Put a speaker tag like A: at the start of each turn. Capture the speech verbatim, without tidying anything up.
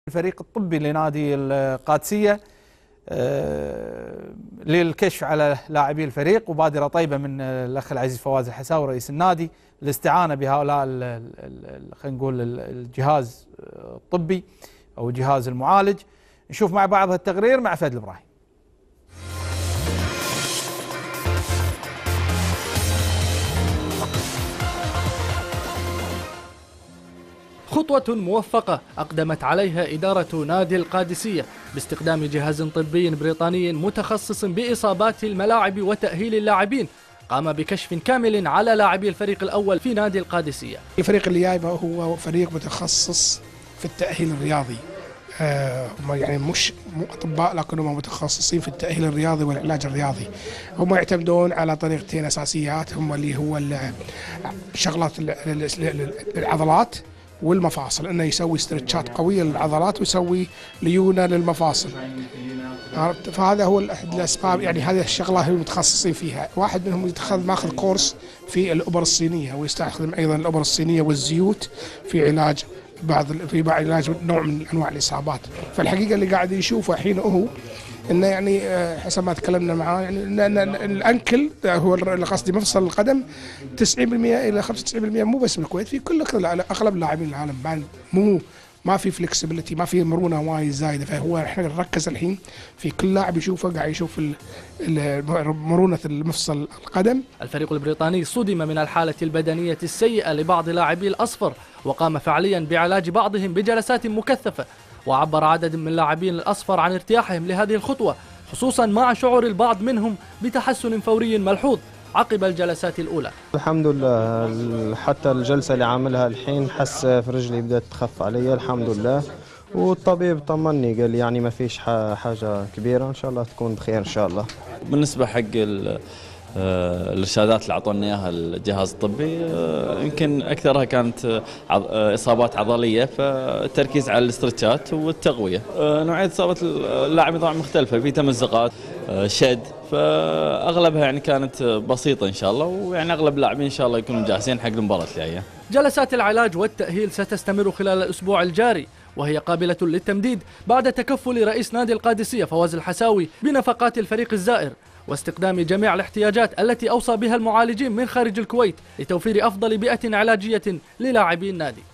A: الفريق الطبي لنادي القادسية للكشف على لاعبي الفريق، وبادرة طيبة من الأخ العزيز فواز الحساوي رئيس النادي الاستعانة بهؤلاء خلينا نقول الجهاز الطبي أو الجهاز المعالج. نشوف مع بعض التقرير مع فهد الإبراهيم.
B: خطوة موفقة أقدمت عليها إدارة نادي القادسية باستخدام جهاز طبي بريطاني متخصص بإصابات الملاعب وتأهيل اللاعبين، قام بكشف كامل على لاعبي الفريق الأول في نادي القادسية.
C: الفريق اللي جايبه هو فريق متخصص في التأهيل الرياضي، آه يعني مش مو أطباء لكنهم متخصصين في التأهيل الرياضي والعلاج الرياضي. هم يعتمدون على طريقتين أساسيات، هم اللي هو شغلات العضلات والمفاصل، انه يسوي استرتشات قويه للعضلات ويسوي ليونه للمفاصل. فهذا هو الاسباب، يعني هذه الشغله هم متخصصين فيها. واحد منهم يتخذ ماخذ كورس في الابر الصينيه، ويستخدم ايضا الابر الصينيه والزيوت في علاج بعض في بعض علاج نوع من انواع الاصابات. فالحقيقه اللي قاعد يشوفه الحين هو انه يعني حسب ما تكلمنا معاه، يعني ان الانكل هو اللي قصدي مفصل القدم تسعين بالمئة الى خمسة وتسعين بالمئة مو بس بالكويت، في كل اغلب اللاعبين العالم مو ما في فلكسبيتي، ما في مرونه وايد زايده. فهو احنا نركز الحين في كل لاعب يشوفه، قاعد يشوف مرونه المفصل القدم.
B: الفريق البريطاني صدم من الحاله البدنيه السيئه لبعض لاعبي الاصفر، وقام فعليا بعلاج بعضهم بجلسات مكثفه. وعبر عدد من لاعبين الأصفر عن ارتياحهم لهذه الخطوة، خصوصا مع شعور البعض منهم بتحسن فوري ملحوظ عقب الجلسات الأولى.
D: الحمد لله، حتى الجلسة اللي عاملها الحين حس في رجلي بدأت تخف علي الحمد لله، والطبيب طمني قال لي يعني ما فيش حاجة كبيرة، إن شاء الله تكون بخير إن شاء الله.
E: بالنسبة حق الارشادات اللي اعطونا اياها الجهاز الطبي، يمكن اكثرها كانت اصابات عضليه، فالتركيز على الاسترتشات والتقويه. نوعيه اصابات اللاعب طبعا مختلفه، في تمزقات، شد، فاغلبها يعني كانت بسيطه ان شاء الله، ويعني اغلب اللاعبين ان شاء الله يكونوا جاهزين حق المباراه الجايه.
B: جلسات العلاج والتاهيل ستستمر خلال الاسبوع الجاري، وهي قابلة للتمديد بعد تكفل رئيس نادي القادسية فواز الحساوي بنفقات الفريق الزائر واستخدام جميع الاحتياجات التي أوصى بها المعالجين من خارج الكويت لتوفير أفضل بيئة علاجية للاعبي النادي.